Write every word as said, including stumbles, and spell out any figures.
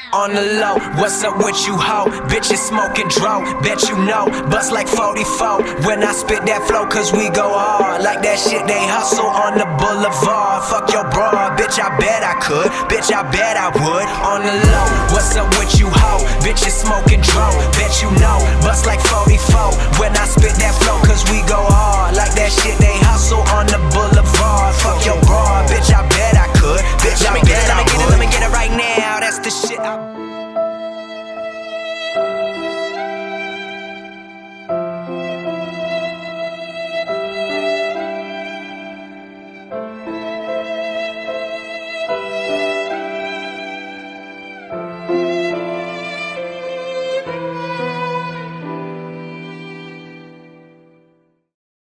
On the low, what's up with you, ho? Bitches smoking dro, bet you know. Bust like forty-four when I spit that flow, cause we go hard. Like that shit they hustle on the boulevard. Fuck your bra, bitch, I bet I could. Bitch, I bet I would. On the low, what's up with you, ho? Bitches smoking dro, bet you know. Bust like forty-four when I spit that flow, cause we go hard. Like that shit they hustle on